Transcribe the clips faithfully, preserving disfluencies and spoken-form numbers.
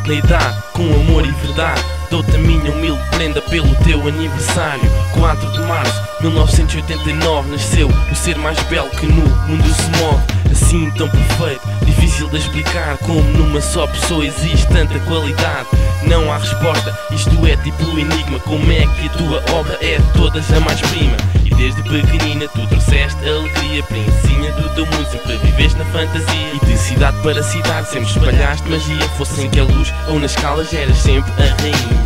na idade, com amor e verdade. Dou-te a minha humilde prenda pelo teu aniversário. Quatro de março de mil novecentos e oitenta e nove nasceu o ser mais belo que no mundo se move. Assim tão perfeito, difícil de explicar como numa só pessoa existe tanta qualidade. Não há resposta, isto é tipo o enigma. Como é que a tua obra é de todas a mais prima? E desde pequenina tu trouxeste alegria, princesinha do teu mundo, sempre viveste na fantasia. E de cidade para cidade sempre espalhaste magia, fosse em que a luz ou nas escalas eras sempre a rainha.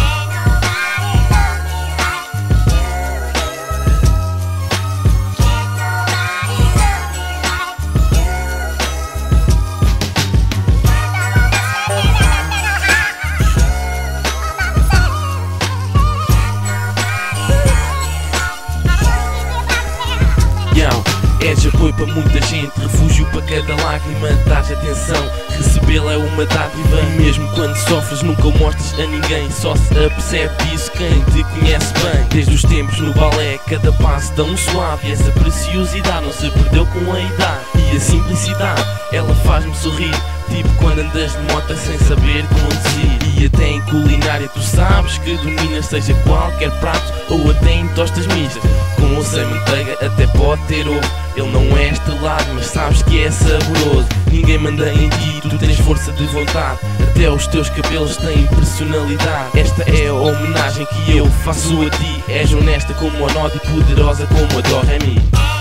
És apoio para muita gente, refúgio para cada lágrima, dás atenção, recebê-la é uma dádiva. E mesmo quando sofres nunca o mostras a ninguém, só se apercebe disso quem te conhece bem. Desde os tempos no balé, cada passo tão suave, e essa preciosidade não se perdeu com a idade. E a simplicidade, ela faz-me sorrir, tipo quando andas de moto sem saber conduzir. E até em culinária tu sabes que dominas, seja qualquer prato ou até em tostas mistas. Com ou sem manteiga até pode ter ovo, ele não é estrelado mas sabes que é saboroso. Ninguém manda em ti, tu tens força de vontade, até os teus cabelos têm personalidade. Esta é a homenagem que eu faço a ti, és honesta como a Nod e poderosa como a Dó Ré Mi.